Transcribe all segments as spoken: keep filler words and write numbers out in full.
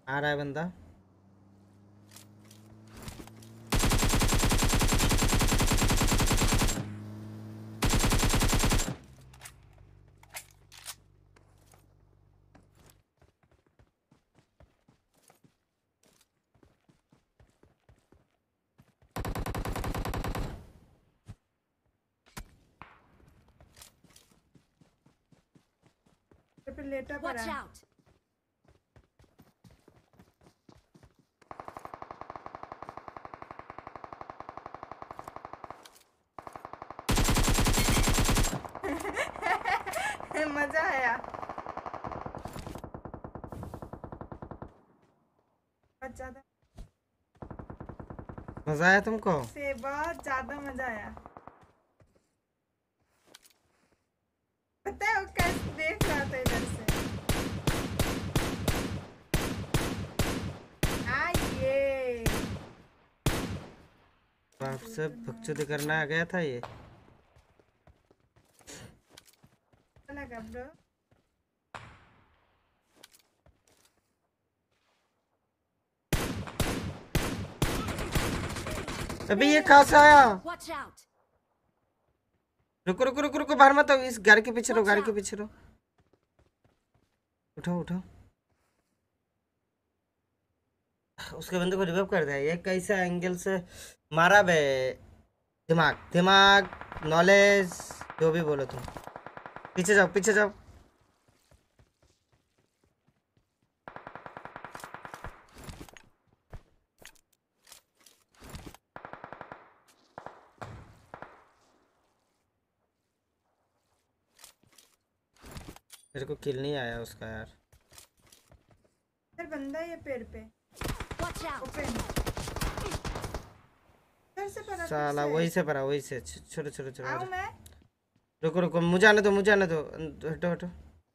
आ रहा है बंदा। पे लेटा पड़ा है। मजा आया। बहुत ज्यादा मजा आया तुमको? से बहुत ज्यादा मजा आया। पता है वो कैसे देख रहा था इधर से। आइए आपसे भक्चुद करना आ गया था ये। लगा ब्रो। अभी ये कहाँ से आया? रुको रुको रुको रुको, बाहर मत आओ, इस गाड़ी के पीछे रहो, गाड़ी के पीछे रहो। उठाओ उठाओ, उसके बंदे को रिवाइव कर दिया। ये कैसा एंगल से मारा बे? दिमाग दिमाग नॉलेज जो भी बोलो तुम। पीछे जाओ पीछे जाओ। मेरे को किल नहीं आया उसका यार। इधर बंदा है ये पेड़ पे। ओपन से पड़ा। साला वही से पड़ा, वही से। छोड़ो छोड़ो छोड़ो। आऊं मैं? रुको रुको, मुझे आने दो मुझे आने दो। हटो हटो,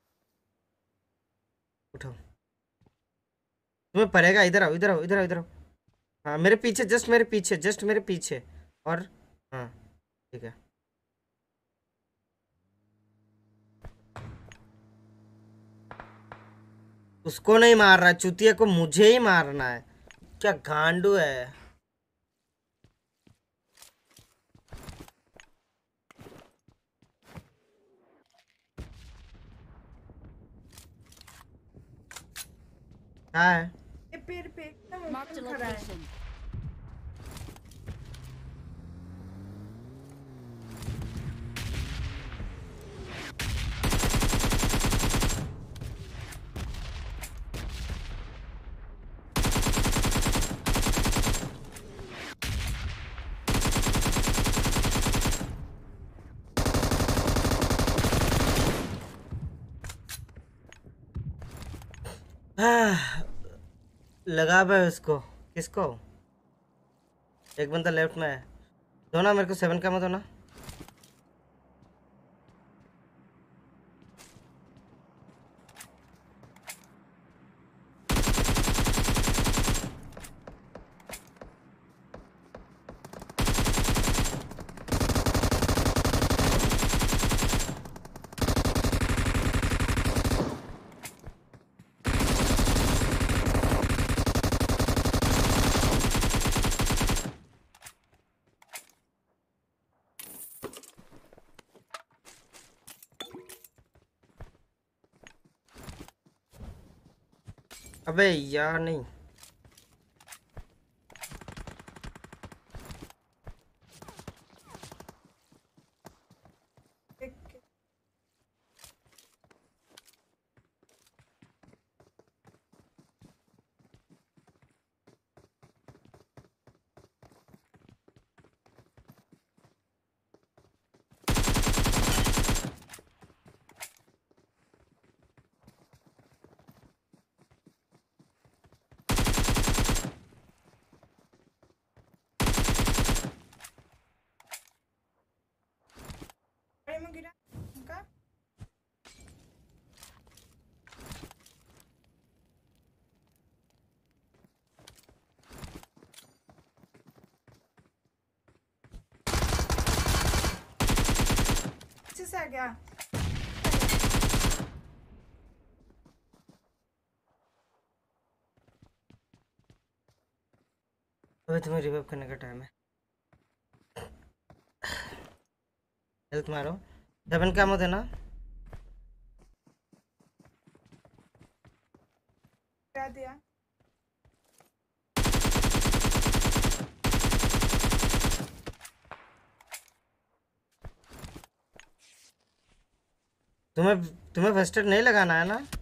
उठाओ। तुम्हें पड़ेगा। इधर आओ इधर आओ इधर आओ इधर आओ। हाँ मेरे पीछे, जस्ट मेरे पीछे, जस्ट मेरे पीछे। और हाँ ठीक है। उसको नहीं मार रहा, चुतिया को मुझे ही मारना है। क्या गांडू है। हाँ है ये पेड़ पे एकदम ऊपर खड़ा है। लगा भाई उसको। किसको? एक बंदा लेफ्ट में है। दो ना मेरे को सेवन का मत दो ना। अबे यार नहीं। में गिरा उनका। अच्छे से आ गया। अभी तुम्हें रिवाइव करने का टाइम है। हेल्थ मारो, सेवन का मत देना। क्या दिया? तुम्हें तुम्हें फर्स्ट एड नहीं लगाना है ना?